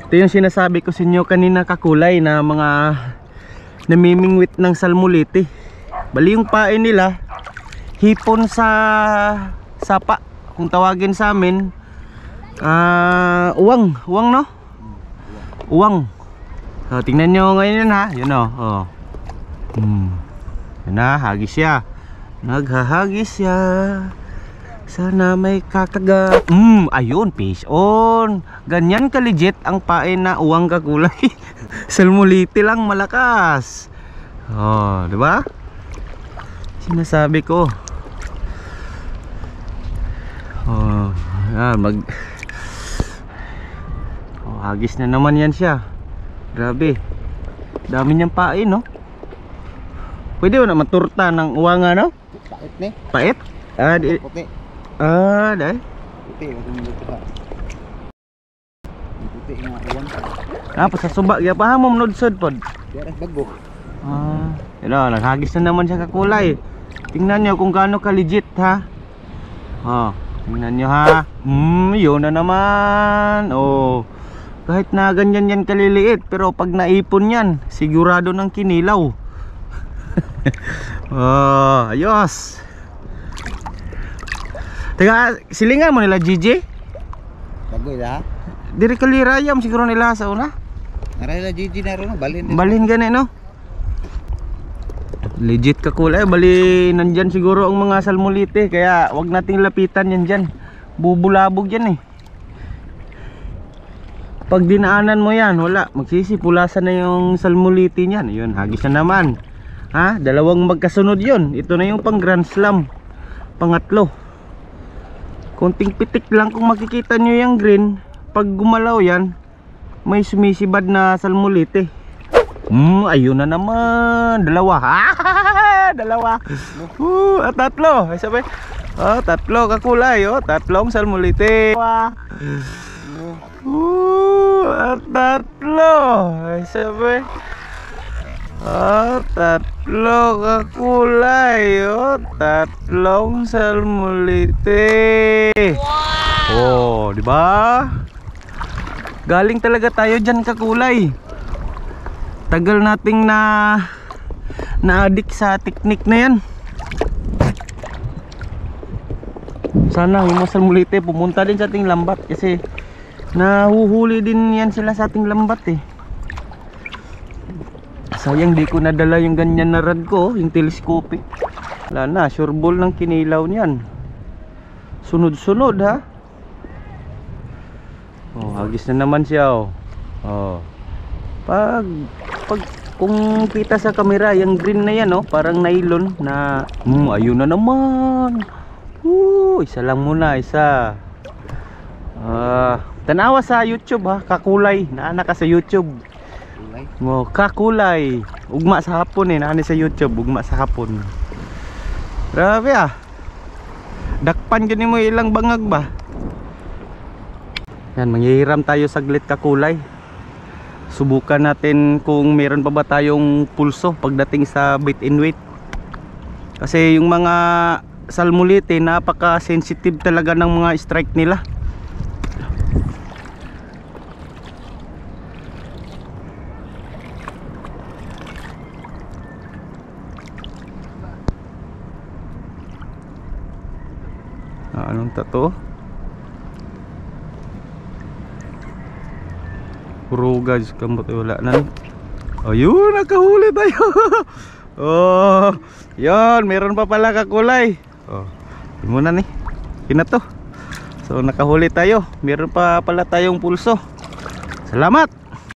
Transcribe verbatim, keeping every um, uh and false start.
Ito yung sinasabi ko sa inyo kanina kakulay na mga namimingwit ng salmulete. Bali yung pain nila hipon sa sapa, kung tawagin sa amin uh, uwang, uwang no? Uwang. So, tingnan nyo ngayon ha, yun o. Oh. Hmm. Yun na, hagis siya. Naghahagis siya. Sana may kakagat. Hmm, ayun, fish on. Ganyan ka legit ang pain na uwang kakulay. Salmulete lang malakas. Oh, di ba? Sinasabi ko. Oh, yan, mag oh, hagis na naman yan siya. Grabe. Dami niyang pain, no? Pwede mo na maturta ng uwanga, no? Pait ni. Pait? Ah, di. Puti. Ah, dahil. Puti, puti pa. Puti nga uwang. Ah, pa sa suba, kaya pa mo manodsod pod. Diyan bago. Ah, yun o, naghagis na naman siya kakulay. Tingnan nyo kung gaano ka legit ha. Oh, tingnan nyo ha. Hmm, yun na naman. Oh, kahit na ganyan yan kaliliit, pero pag naipon yan, sigurado ng kinilaw. Oh, ayos. Teka, silingan mo nila G J? Bago ila. Diri kalirayam siguro nila sa una. Narala Gigi na ron, balin. Balin gani no? Legit kakulay, bali nandyan siguro ang mga salmulete, kaya wag nating lapitan yan dyan. Bubulabog yan eh. Pag dinaanan mo yan, wala, magsisipulasan na yung salmulete niyan. Ayun, hagis na naman. Ha? Dalawang magkasunod yun. Ito na yung pang Grand Slam. Pangatlo. Konting pitik lang kung makikita nyo yung green. Pag gumalaw yan, may sumisibad na salmulete. Hmm, ayun na naman. Dalawa. Ha? Dalawa. Uh, at tatlo. Ay sabi. Oh, tatlo kakulay. Oh, tatlong salmulete. Uh, at tatlo. Ay sabi. Oh, tatlo kakulay. Oh, tatlong salmulete. Wow. Oh, di ba? Galing talaga tayo diyan kakulay. Tagal nating na na-addict sa teknik na yan. Sana yung mga salmulete pumunta din sa ating lambat kasi nahuhuli din yan sila sa ating lambat eh. Sayang di ko nadala yung ganyan na rad ko, yung telescopic. Wala na, sure ball ng kinilaw niyan. Sunod-sunod ha. Oh, hagis na naman siya oh. Oh. Pag pag kung kita sa kamera, yung green na yan oh, parang nylon na hmm, ayun na naman. Uh, isa lang muna, isa. Ah, tanawa sa YouTube ha, kakulay. Naana ka sa YouTube. Mo, oh, kakulay. Ugma sa hapon eh, naani sa YouTube, ugma sa hapon. Grabe ah. Dakpan gani mo ilang bangag ba? Yan, manghihiram tayo saglit kakulay. Subukan natin kung meron pa ba tayong pulso pagdating sa bait and weight. Kasi yung mga salmulete napaka sensitive talaga ng mga strike nila. Ah, anong tato? Puro guys, kamot wala na. Ayun, nakahuli tayo. Oh, yon, meron pa pala kakulay. Oh, yun muna nih. Kina to. So nakahuli tayo. Meron pa pala tayong pulso. Salamat.